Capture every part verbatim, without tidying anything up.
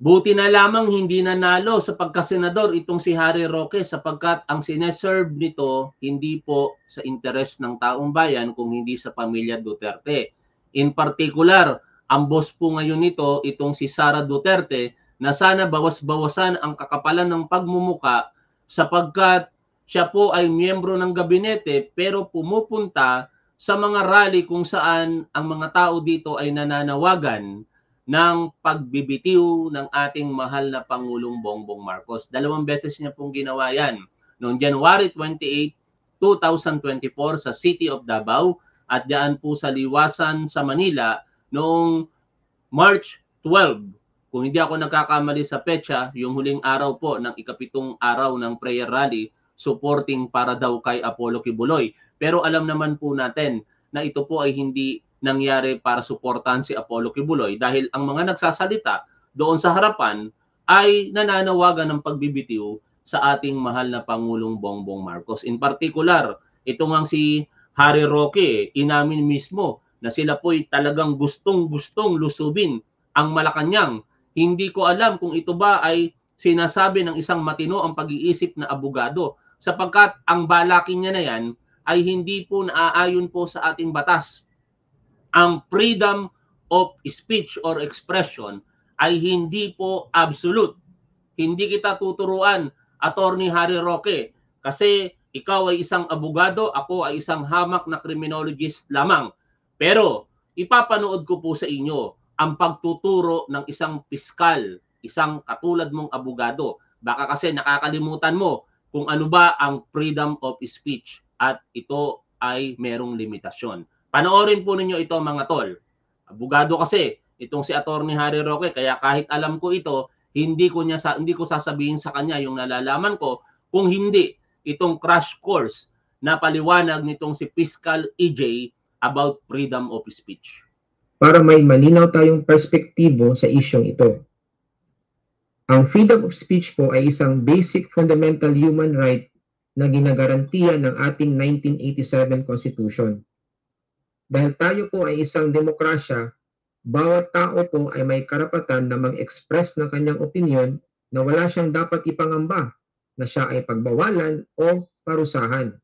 Buti na lamang hindi nanalo sa pagkasenador itong si Harry Roque sapagkat ang sineserve nito hindi po sa interes ng taong bayan kung hindi sa pamilya Duterte. In particular, ang boss po ngayon nito, itong si Sara Duterte, na sana bawas-bawasan ang kakapalan ng pagmumuka sapagkat siya po ay miyembro ng gabinete pero pumupunta sa mga rally kung saan ang mga tao dito ay nananawagan ng pagbibitiw ng ating mahal na Pangulong Bongbong Marcos. Dalawang beses niya pong ginawa yan. Noong January twenty-eighth, two thousand twenty-four sa City of Davao at diyan po sa Liwasan sa Manila noong March twelfth. Kung hindi ako nagkakamali sa petsa, yung huling araw po ng ikapitong araw ng prayer rally supporting para daw kay Apollo Kibuloy. Pero alam naman po natin na ito po ay hindi nangyari para suportahan si Apollo Kibuloy dahil ang mga nagsasalita doon sa harapan ay nananawagan ng pagbibitiw sa ating mahal na Pangulong Bongbong Marcos. In particular, ito ngang si Harry Roque, inamin mismo na sila po'y talagang gustong-gustong lusubin ang Malacanang. Hindi ko alam kung ito ba ay sinasabi ng isang matino ang pag-iisip na abogado sapagkat ang balakin niya na yan ay hindi po naaayon po sa ating batas. Ang freedom of speech or expression ay hindi po absolute. Hindi kita tuturuan, Attorney Harry Roque, kasi ikaw ay isang abogado, ako ay isang hamak na criminologist lamang. Pero ipapanood ko po sa inyo ang pagtuturo ng isang piskal, isang katulad mong abogado. Baka kasi nakakalimutan mo kung ano ba ang freedom of speech at ito ay merong limitasyon. Panoorin po ninyo ito mga tol. Abogado kasi itong si Attorney Harry Roque kaya kahit alam ko ito, hindi ko niya sa hindi ko sasabihin sa kanya yung nalalaman ko kung hindi itong crash course na paliwanag nitong si Fiscal E J about freedom of speech. Para may malinaw tayong perspektibo sa isyong ito. Ang freedom of speech po ay isang basic fundamental human right na ginagarantiya ng ating nineteen eighty-seven Constitution. Dahil tayo po ay isang demokrasya, bawat tao po ay may karapatan na mag-express ng kanyang opinion na wala siyang dapat ipangamba na siya ay pagbawalan o parusahan.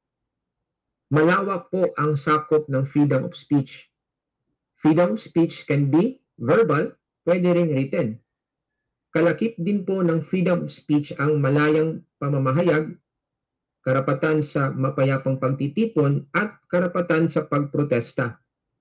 Malawak po ang sakop ng freedom of speech. Freedom of speech can be verbal, pwede ring written. Kalakip din po ng freedom of speech ang malayang pamamahayag, karapatan sa mapayapang pagtitipon at karapatan sa pagprotesta.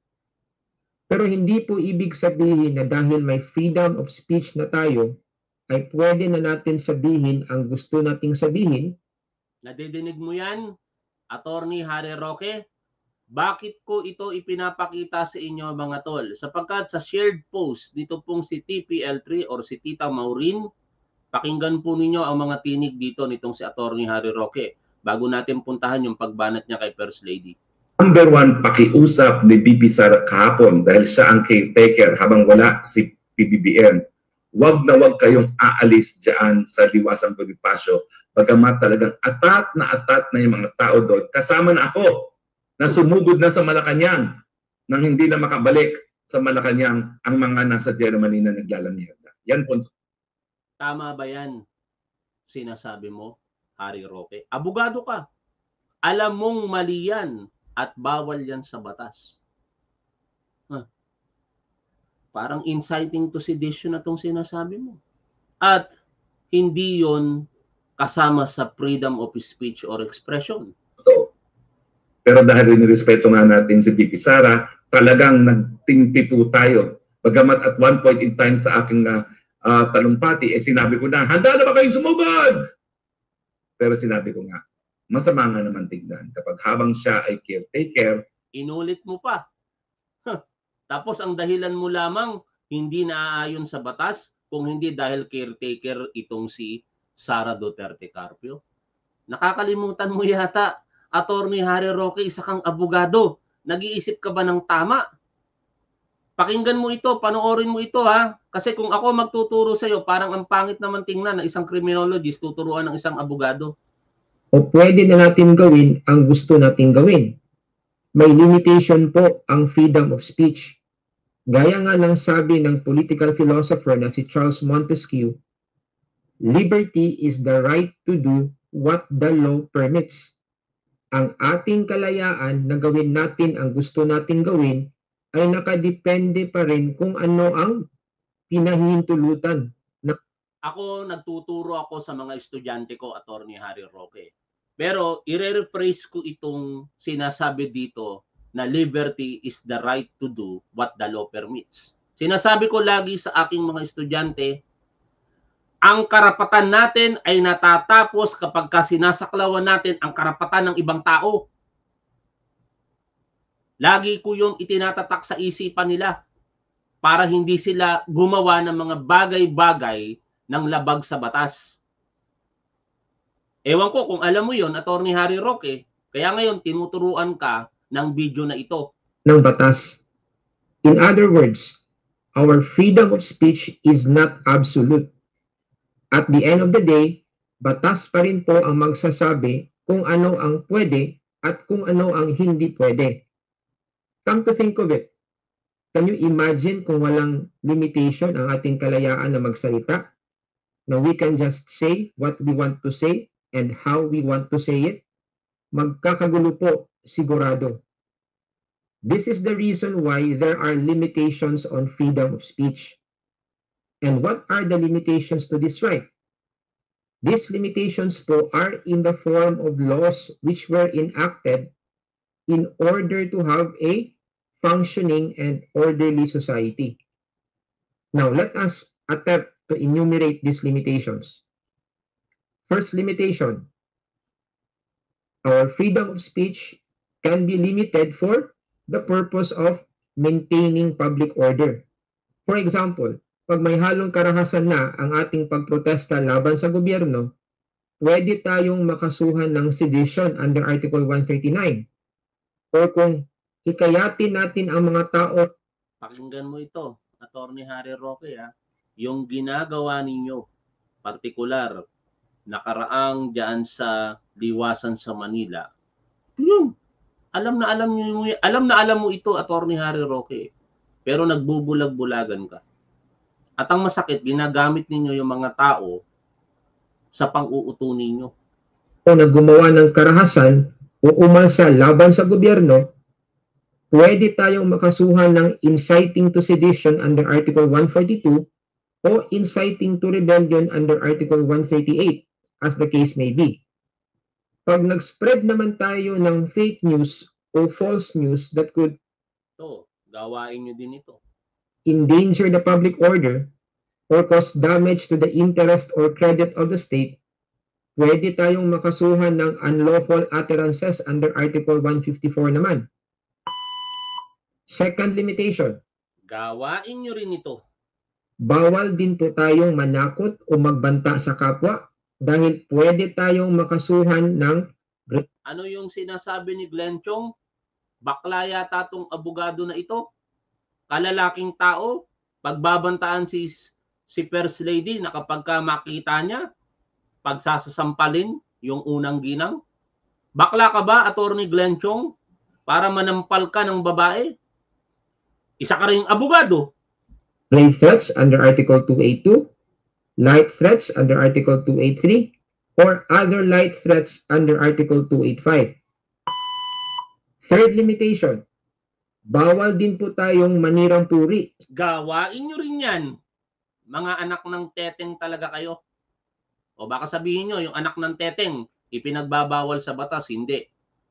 Pero hindi po ibig sabihin na dahil may freedom of speech na tayo, ay pwede na natin sabihin ang gusto nating sabihin. Nadidinig mo yan, Attorney Harry Roque? Bakit ko ito ipinapakita sa inyo mga tol? Sapagkat sa shared post dito pong si T P L three or si Tita Maureen, pakinggan po ninyo ang mga tinig dito nitong si Attorney Harry Roque bago natin puntahan yung pagbanat niya kay First Lady. Number one, pakiusap ni B P Sara kahapon dahil siya ang caretaker habang wala si P B B M. Huwag na huwag kayong aalis dyan sa Liwasang Bonifacio. Bagamat talagang atat na atat na yung mga tao doon. Kasama na ako na sumugod na sa Malacanang nang hindi na makabalik sa Malacanang ang mga nasa Germany na naglalamig. Yan po. Tama ba yan? Sinasabi mo, Harry Roque. Abogado ka. Alam mong mali yan at bawal yan sa batas. Huh. Parang inciting to sedition na itong sinasabi mo. At hindi yon kasama sa freedom of speech or expression. Ito. Pero dahil nirespeto nga natin si B P Sara, talagang nagtingti po tayo. Bagamat at one point in time sa aking uh, uh, talumpati, eh sinabi ko na, handa na ba kayong sumugod? Pero sinabi ko nga, masama nga naman tignan kapag habang siya ay caretaker. Inulit mo pa. Huh. Tapos ang dahilan mo lamang hindi naaayon sa batas kung hindi dahil caretaker itong si Sara Duterte Carpio. Nakakalimutan mo yata, Attorney Harry Roque, isa kang abogado. Nag-iisip ka ba ng tama? Pakinggan mo ito, panoorin mo ito ha. Kasi kung ako magtuturo sa iyo, parang ang pangit naman tingnan na isang criminologist tuturuan ng isang abogado. O pwede na natin gawin ang gusto nating gawin. May limitation po ang freedom of speech. Gaya nga ng sabi ng political philosopher na si Charles Montesquieu, liberty is the right to do what the law permits. Ang ating kalayaan na gawin natin ang gusto nating gawin ay nakadepende pa rin kung ano ang pinahihintulutan. Ako, nagtuturo ako sa mga estudyante ko, Attorney Harry Roque. Pero i-rephrase ko itong sinasabi dito na liberty is the right to do what the law permits. Sinasabi ko lagi sa aking mga estudyante, ang karapatan natin ay natatapos kapag sinasaklawan natin ang karapatan ng ibang tao. Lagi ko yung itinatatak sa isipan nila para hindi sila gumawa ng mga bagay-bagay ng labag sa batas. Ewan ko kung alam mo yon, Attorney Harry Roque, kaya ngayon tinuturuan ka ng video na ito. Ng batas. In other words, our freedom of speech is not absolute. At the end of the day, batas pa rin po ang magsasabi kung ano ang pwede at kung ano ang hindi pwede. Come to think of it, can you imagine kung walang limitation ang ating kalayaan na magsalita? Na we can just say what we want to say and how we want to say it? Magkakagulo po, sigurado. This is the reason why there are limitations on freedom of speech. And what are the limitations to this right? These limitations po are in the form of laws which were enacted in order to have a functioning and orderly society. Now, let us attempt to enumerate these limitations. First limitation, our freedom of speech can be limited for the purpose of maintaining public order. For example, pag may halong karahasan na ang ating pagprotesta laban sa gobyerno, pwede tayong makasuhan ng sedition under Article one thirty-nine. O kung hikayatin natin ang mga tao. Pakinggan mo ito, Attorney Harry Roque, ha? Yung ginagawa ninyo, partikular, nakaraang diyan sa Liwasan sa Manila, yun, alam na alam mo, alam na alam mo ito, Attorney Harry Roque, pero nagbubulag-bulagan ka. At ang masakit, ginagamit ninyo yung mga tao sa pang-uuto ninyo. O na gumawa ng karahasan o umasa laban sa gobyerno, pwede tayong makasuhan ng inciting to sedition under Article one forty-two o inciting to rebellion under Article one thirty-eight, as the case may be. Pag nag-spread naman tayo ng fake news o false news that could to, gawain nyo din ito. Endanger the public order or cause damage to the interest or credit of the state, pwede tayong makasuhan ng unlawful utterances under Article one fifty-four naman. Second limitation, gawain nyo rin ito. Bawal din po tayong manakot o magbanta sa kapwa dahil pwede tayong makasuhan ng... Ano yung sinasabi ni Glenn Chong? Bakla yata tong abogado na ito. Kalalaking tao, pagbabantaan si, si First Lady na kapag ka makita niya, pagsasasampalin yung unang ginang. Bakla ka ba, Attorney Glenn Chong, para manampal ka ng babae? Isa ka rin abogado. Grave threats under Article two eighty-two, light threats under Article two eighty-three, or other light threats under Article two eighty-five. Third limitation, bawal din po tayong manirang puri. Gawain nyo rin yan. Mga anak ng teteng talaga kayo. O baka sabihin nyo, yung anak ng teteng, ipinagbabawal sa batas, hindi.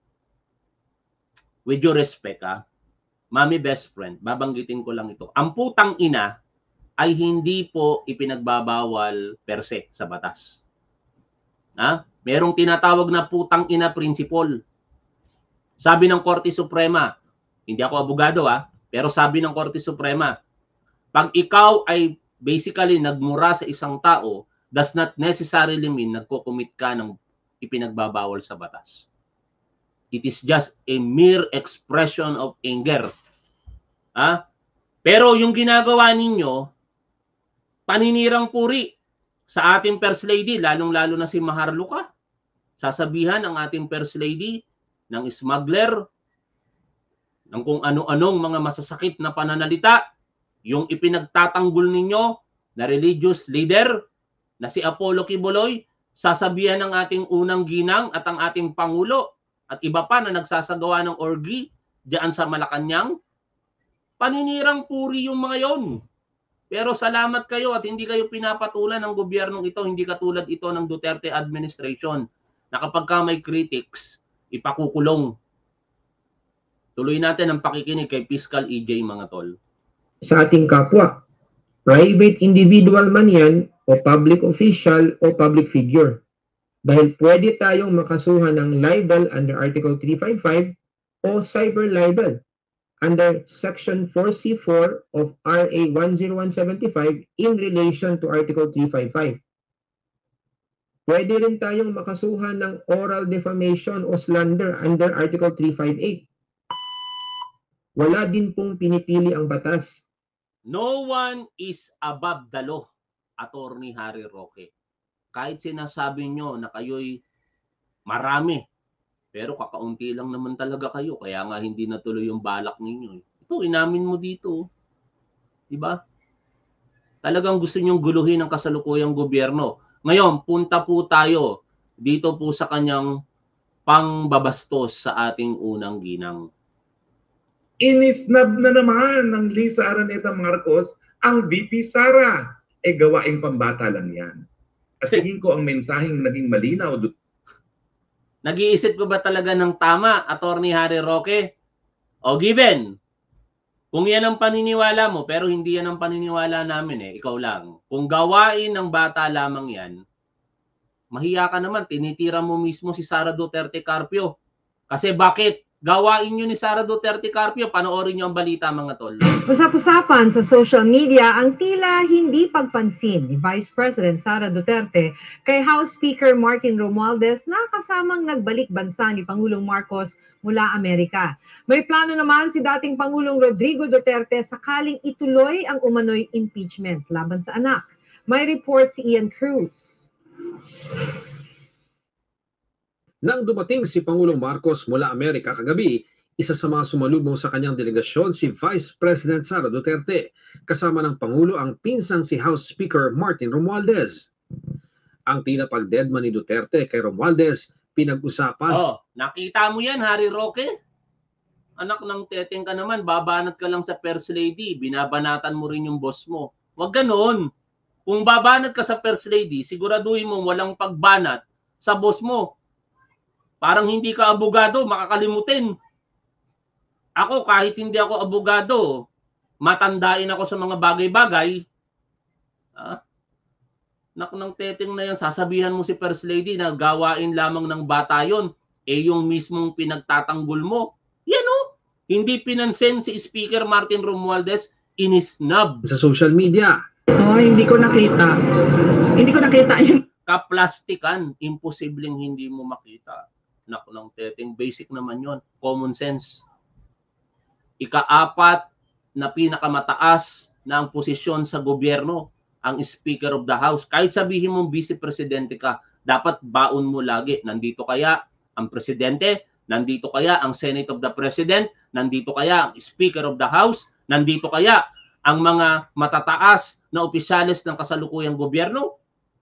With your respect, ha? Mami best friend, babanggitin ko lang ito. Ang putang ina ay hindi po ipinagbabawal per se sa batas. Ha? Merong tinatawag na putang ina principle. Sabi ng Korte Suprema, hindi ako abogado ha, pero sabi ng Korte Suprema, pag ikaw ay basically nagmura sa isang tao, does not necessarily mean nagko-commit ka ng ipinagbabawal sa batas. It is just a mere expression of anger. Ha? Pero yung ginagawa ninyo, paninirang puri sa ating First Lady, lalong-lalo na si Maharlika. Sasabihan ang ating First Lady ng smuggler, ng kung ano-anong mga masasakit na pananalita. yung ipinagtatanggol ninyo na religious leader na si Apollo Kibuloy, sasabihan ng ating unang ginang at ang ating Pangulo at iba pa na nagsasagawa ng orgy diyan sa Malacanang, paninirang puri yung mga yon. Pero salamat kayo at hindi kayo pinapatulan ng gobyernong ito, hindi katulad ito ng Duterte administration na kapag ka may critics, ipakukulong. Tuloy natin ang pakikinig kay Fiscal E J, mga tol. Sa ating kapwa, private individual man yan o public official o public figure. Dahil pwede tayong makasuhan ng libel under Article three fifty-five o cyber libel under Section four C four of R A one oh one seventy-five in relation to Article three fifty-five. Pwede rin tayong makasuhan ng oral defamation o slander under Article three fifty-eight. Wala din pong pinipili ang batas. No one is above the law, Attorney Harry Roque. Kahit sinasabi nyo na kayo'y marami, pero kakaunti lang naman talaga kayo. Kaya nga hindi natuloy yung balak ninyo. Ito, inamin mo dito. Diba? Talagang gusto nyong guluhin ang kasalukuyang gobyerno. Ngayon, punta po tayo dito po sa kanyang pangbabastos sa ating unang ginang. Inisnab na naman ng Lisa Araneta Marcos ang V P Sara. E gawaing pambata lang yan. At tingin ko ang mensaheng naging malinaw. Nag-iisip ko ba talaga ng tama, Attorney Harry Roque? O given, kung yan ang paniniwala mo, pero hindi yan ang paniniwala namin eh, ikaw lang. Kung gawain ng bata lamang yan, mahiya ka naman, tinitira mo mismo si Sara Duterte Carpio. Kasi bakit? Gawain nyo ni Sara Duterte Carpio, panoorin nyo ang balita, mga tol. Usap-usapan sa social media ang tila hindi pagpansin ni Vice President Sara Duterte kay House Speaker Martin Romualdez na kasamang nagbalik bansa ni Pangulong Marcos mula Amerika. May plano naman si dating Pangulong Rodrigo Duterte sakaling ituloy ang umano'y impeachment laban sa anak. May report si Ian Cruz. Nang dumating si Pangulong Marcos mula Amerika kagabi, isa sa mga sumalubong sa kanyang delegasyon si Vice President Sara Duterte, kasama ng Pangulo ang pinsang si House Speaker Martin Romualdez. Ang tila pagdedma ni Duterte kay Romualdez, pinag-usapan. Oh, nakita mo yan, Harry Roque? Anak ng teteng ka naman, babanat ka lang sa First Lady, binabanatan mo rin yung boss mo. Huwag ganon. Kung babanat ka sa First Lady, siguraduhin mo walang pagbanat sa boss mo. Parang hindi ka abogado, makakalimutin. Ako, kahit hindi ako abogado, matandain ako sa mga bagay-bagay. Ah, nak ng teteng na yan, sasabihan mo si First Lady na gawain lamang ng bata yon, eh yung mismong pinagtatanggol mo. Yan o, hindi pinansin si Speaker Martin Romualdez, inisnab. Sa social media. Oh, hindi ko nakita. Hindi ko nakita yun. Kaplastikan, imposibleng hindi mo makita. Nak ng teteng, basic naman yon, common sense. Ika-apat na pinakamataas na ang posisyon sa gobyerno, ang Speaker of the House. Kahit sabihin mong Vice Presidente ka, dapat baon mo lagi. Nandito kaya ang Presidente, nandito kaya ang Senate of the President, nandito kaya ang Speaker of the House, nandito kaya ang mga matataas na opisyales ng kasalukuyang gobyerno.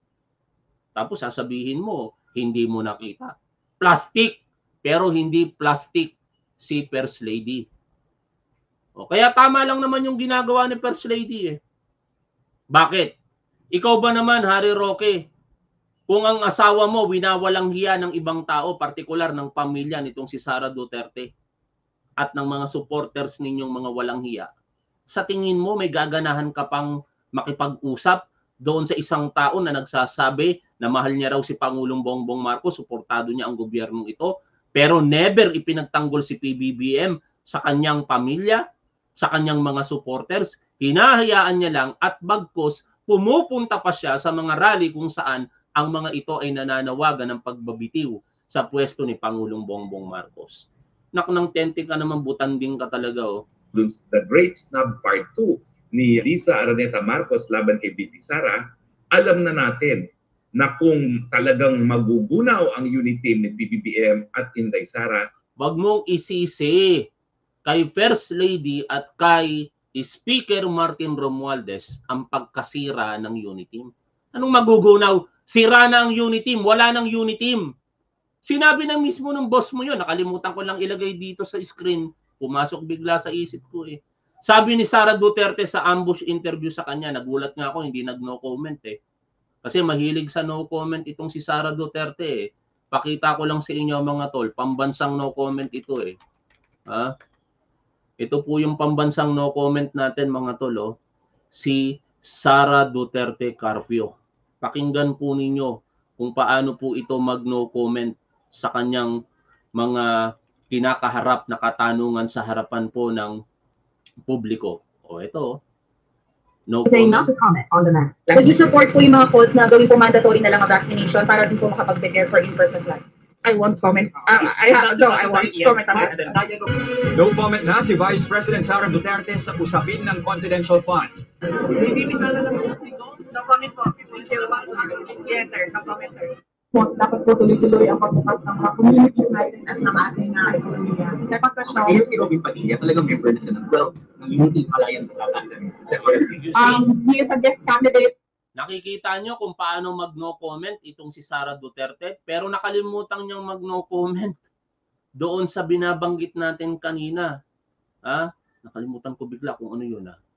Tapos sasabihin mo, hindi mo nakita. Plastic, pero hindi plastic si First Lady. O, kaya tama lang naman yung ginagawa ni First Lady eh. Bakit? Ikaw ba naman, Harry Roque, kung ang asawa mo winawalang hiya ng ibang tao, partikular ng pamilya nitong si Sara Duterte at ng mga supporters ninyong mga walang hiya, sa tingin mo may gaganahan ka pang makipag-usap doon sa isang tao na nagsasabi na mahal niya raw si Pangulong Bongbong Marcos, suportado niya ang gobyernong ito, pero never ipinagtanggol si P B B M sa kanyang pamilya, sa kanyang mga supporters, hinahayaan niya lang at bagkos pumupunta pa siya sa mga rally kung saan ang mga ito ay nananawagan ng pagbabitiw sa pwesto ni Pangulong Bongbong Marcos. Nak ng tente ka naman, butanding ka talaga oh. The Great Snub Part two ni Lisa Araneta Marcos laban kay V P Sara, alam na natin na kung talagang magugunaw ang unity team ni P B B M at Inday Sara, wag mong isisi kay First Lady at kay Speaker Martin Romualdez ang pagkasira ng Uniteam. Anong magugunaw? Sira na ang Uniteam, wala nang Uniteam. Sinabi na mismo ng boss mo yun, nakalimutan ko lang ilagay dito sa screen, pumasok bigla sa isip ko eh. Sabi ni Sara Duterte sa ambush interview sa kanya, nagulat nga ako, hindi nag-no comment eh. Kasi mahilig sa no comment itong si Sara Duterte eh. Pakita ko lang sa inyo mga tol, pambansang no comment ito eh. Ha? Ito po yung pambansang no comment natin mga tol, oh. Si Sara Duterte Carpio. Pakinggan po ninyo kung paano po ito mag no comment sa kanyang mga kinakaharap na katanungan sa harapan po ng publiko. O ito, no saying not comment. to comment on the matter. Would you support po yung mga calls na gawin po mandatory na lang ang vaccination para din po makapag-prepare for in-person class? I won't comment. Uh, I have no, I won't comment on that. No comment na si Vice President Sara Duterte sa usapin ng confidential funds. Hindi sana naman ito. No comment po. Thank you. Yes, sir. No comment, sir. Po, dapat po tuloy-tuloy ang pagbukas ng mga communities natin at ng ating uh, ekonomiya. Second question. Ayun si Robin Padilla, talagang member na siya ng twelve ng Unity Alliance sa London. Um, do you suggest candidate? Nakikita nyo kung paano mag no comment itong si Sara Duterte, pero nakalimutan niyang mag no comment doon sa binabanggit natin kanina. Ha? Nakalimutan ko bigla kung ano yun. Ha?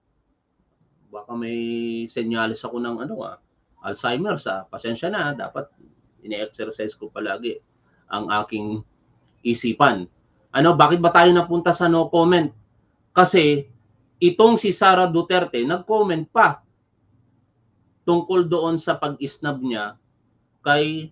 Baka may senyales ako ng ano, ha? Alzheimer's. Ha? Pasensya na, dapat ine-exercise ko palagi ang aking isipan. Ano, bakit ba tayo napunta sa no comment? Kasi itong si Sara Duterte nag-comment pa tungkol doon sa pag-isnab niya kay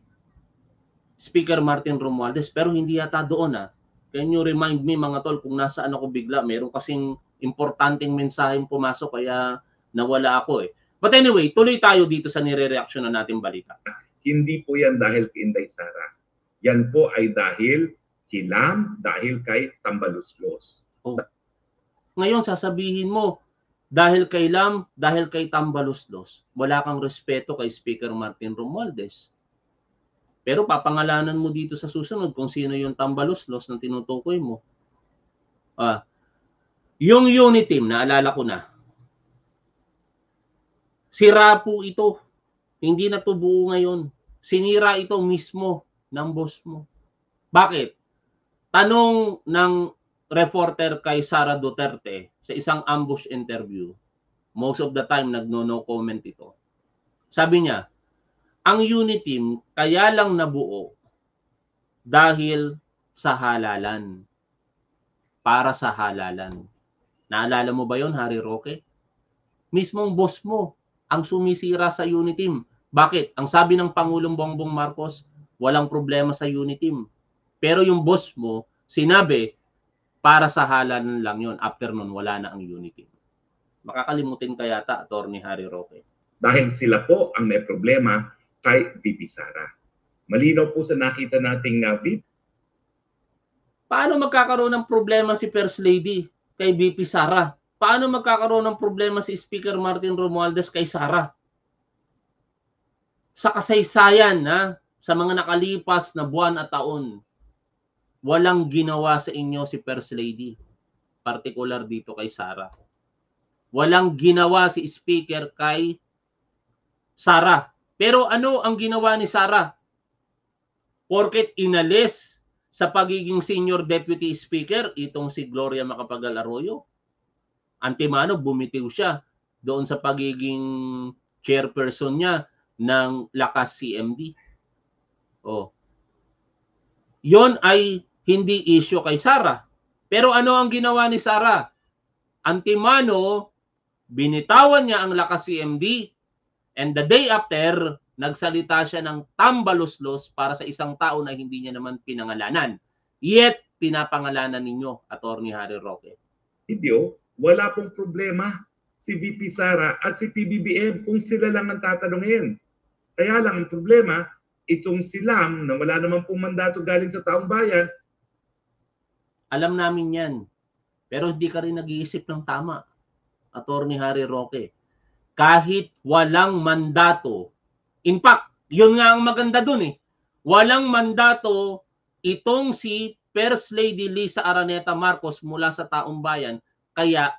Speaker Martin Romualdez, pero hindi yata doon ah. Can you remind me mga tol kung nasaan ako bigla? Meron kasing importanteng mensaheng pumasok kaya nawala ako eh. But anyway, tuloy tayo dito sa nire-reaction na nating balita. Hindi po yan dahil kay Inday Sara. Yan po ay dahil kilam, dahil kay Tambaluslos. Oh. Ngayon sasabihin mo, dahil kay Lam, dahil kay Tambaluslos, wala kang respeto kay Speaker Martin Romualdez. Pero papangalanan mo dito sa susunod kung sino yung Tambaluslos na tinutukoy mo. Ah, yung Uniteam, naalala ko na, sira po ito. Hindi na to buo ngayon. Sinira ito mismo ng boss mo. Bakit? Tanong ng reporter kay Sara Duterte sa isang ambush interview. Most of the time, nagno-no comment ito. Sabi niya, ang Uniteam kaya lang nabuo dahil sa halalan. Para sa halalan. Naalala mo ba yon, Harry Roque? Mismong boss mo ang sumisira sa Uniteam. Bakit? Ang sabi ng Pangulong Bongbong Marcos, walang problema sa Uniteam. Pero yung boss mo, sinabi, para sa halalan lang yon. After nun, wala na ang Uniteam. Makakalimutin ka yata, Attorney Harry Roque. Dahil sila po ang may problema kay V P Sara. Malinaw po sa nakita nating uh, video. Paano magkakaroon ng problema si First Lady kay V P Sara? Paano magkakaroon ng problema si Speaker Martin Romualdez kay Sara? Sa kasaysayan, ha, sa mga nakalipas na buwan at taon, walang ginawa sa inyo si First Lady, particular dito kay Sara. Walang ginawa si Speaker kay Sara. Pero ano ang ginawa ni Sara? Porket inalis sa pagiging Senior Deputy Speaker itong si Gloria Macapagal Arroyo, antimano bumitiw siya doon sa pagiging chairperson niya ng Lakas C M D. Oh. Yon ay hindi issue kay Sara. Pero ano ang ginawa ni Sara? Antimano, binitawan niya ang Lakas C M D, and the day after, nagsalita siya ng tambaluslos para sa isang tao na hindi niya naman pinangalanan. Yet, pinapangalanan ninyo, Attorney Harry Roque. Video, wala pong problema si V P Sara at si P B B M kung sila lang ang tatanungin. Kaya lang ang problema, itong si Lam na wala naman pong mandato galing sa taong bayan. Alam namin yan. Pero hindi ka rin nag-iisip ng tama, Attorney Harry Roque. Kahit walang mandato, in fact, yun nga ang maganda dun eh. Walang mandato itong si First Lady Lisa Araneta Marcos mula sa taong bayan, kaya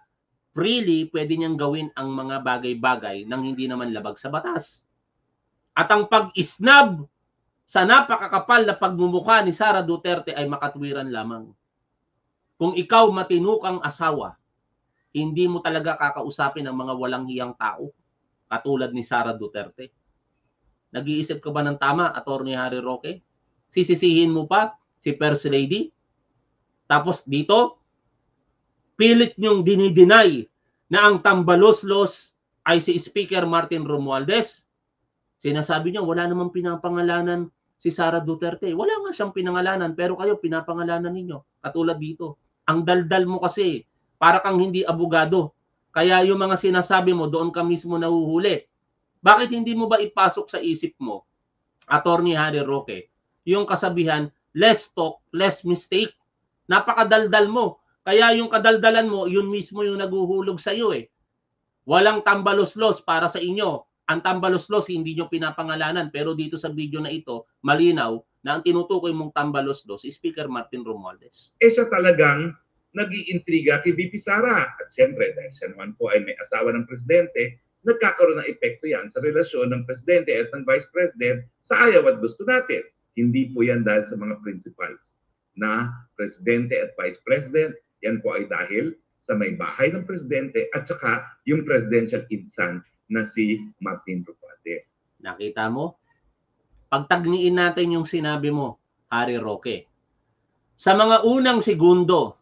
freely pwede niyang gawin ang mga bagay-bagay nang hindi naman labag sa batas. At ang pag-isnab sa napakakapal na pagmumukha ni Sara Duterte ay makatwiran lamang. Kung ikaw matinukang asawa, hindi mo talaga kakausapin ang mga walang hiyang tao katulad ni Sara Duterte. Nag-iisip ka ba ng tama, Attorney Harry Roque? Sisisihin mo pa si First Lady? Tapos dito, pilit niyong dinideny na ang tambalos-los ay si Speaker Martin Romualdez. Sinasabi niyo, wala namang pinapangalanan si Sara Duterte. Wala nga siyang pinangalanan, pero kayo pinapangalanan ninyo. Katulad dito. Ang daldal mo kasi, para kang hindi abogado. Kaya yung mga sinasabi mo, doon ka mismo nahuhuli. Bakit hindi mo ba ipasok sa isip mo, Attorney Harry Roque, yung kasabihan, less talk, less mistake? Napakadaldal mo. Kaya yung kadaldalan mo, yun mismo yung naguhulog sa iyo eh. Walang tambalos-los para sa inyo. Ang tambalos-los hindi nyo pinapangalanan, pero dito sa video na ito, malinaw na ang tinutukoy mong tambalos-los si Speaker Martin Romualdez. Eh siya talagang nag-iintriga kay V P Sara. At siyempre, dahil siya naman po ay may asawa ng presidente, nagkakaroon ng epekto yan sa relasyon ng presidente at ng vice president sa ayaw at gusto natin. Hindi po yan dahil sa mga principals na presidente at vice president. Yan po ay dahil sa may bahay ng presidente at saka yung presidential insan na si Martin Romualdez. Nakita mo? Pagtagniin natin yung sinabi mo, Harry Roque. Sa mga unang segundo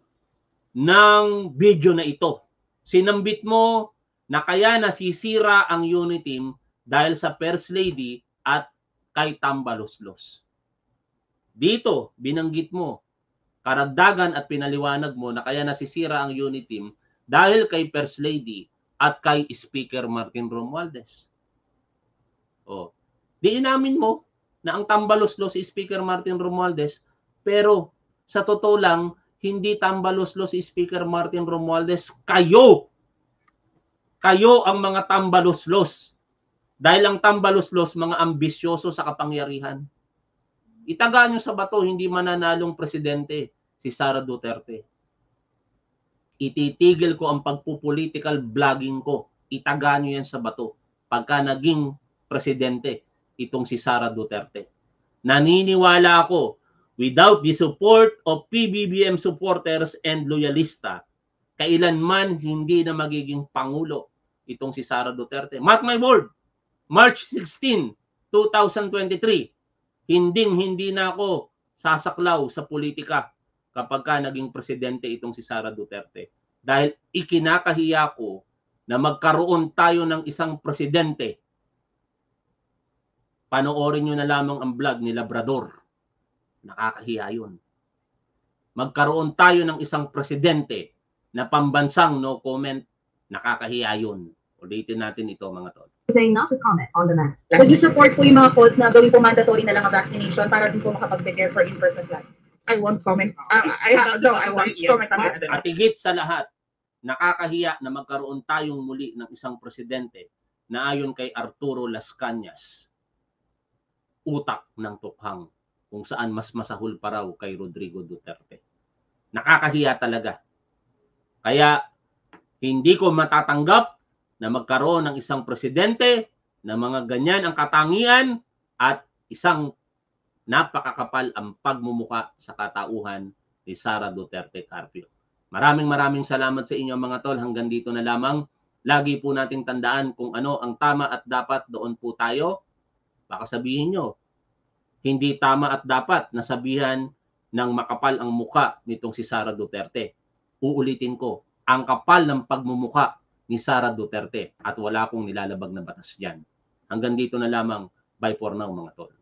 ng video na ito, sinambit mo na kaya nasisira ang unity team dahil sa First Lady at kay tambalos-los. Dito, binanggit mo, karagdagan at pinaliwanag mo na kaya nasisira ang unity team dahil kay First Lady at kay Speaker Martin Romualdez. O, di inamin mo na ang tambalos-los si Speaker Martin Romualdez, pero sa totoo lang, hindi tambalos-los si Speaker Martin Romualdez, kayo! Kayo ang mga tambalos-los. Dahil ang tambalos-los, mga ambisyoso sa kapangyarihan. Itaga nyo sa bato, hindi mananalong presidente si Sara Duterte. Ititigil ko ang pagpupolitical vlogging ko. Itaga nyo yan sa bato pagka naging presidente itong si Sara Duterte. Naniniwala ako, without the support of P B B M supporters and loyalista, kailanman hindi na magiging pangulo itong si Sara Duterte. Mark my word, March sixteenth, two thousand twenty-three, hinding-hindi na ako sasaklaw sa politika kapag ka naging presidente itong si Sara Duterte. Dahil ikinakahiya ko na magkaroon tayo ng isang presidente. Panoorin nyo na lamang ang vlog ni Labrador. Nakakahiya yun. Magkaroon tayo ng isang presidente na pambansang no comment. Nakakahiya yun. Ulitin natin ito mga tol. Saying not to comment on the matter. Would you support po yung mga calls na gawin po mandatory na lang ang vaccination para din po makapag-prepare for in-person class? I won't comment. Uh, I have no, I won't comment on that. At higit sa lahat, nakakahiya na magkaroon tayong muli ng isang presidente na ayon kay Arturo Las Cañas, utak ng tukhang kung saan mas masahol pa raw kay Rodrigo Duterte. Nakakahiya talaga. Kaya hindi ko matatanggap na magkaroon ng isang presidente na mga ganyan ang katangian at isang napakakapal ang pagmumuka sa katauhan ni Sara Duterte Carpio. Maraming maraming salamat sa inyo mga tol. Hanggang dito na lamang. Lagi po nating tandaan kung ano ang tama at dapat, doon po tayo. Baka sabihin nyo, hindi tama at dapat na sabihan ng makapal ang muka nitong si Sara Duterte. Uulitin ko, ang kapal ng pagmumuka ni Sara Duterte at wala akong nilalabag na batas dyan. Hanggang dito na lamang. Bye for now mga tol.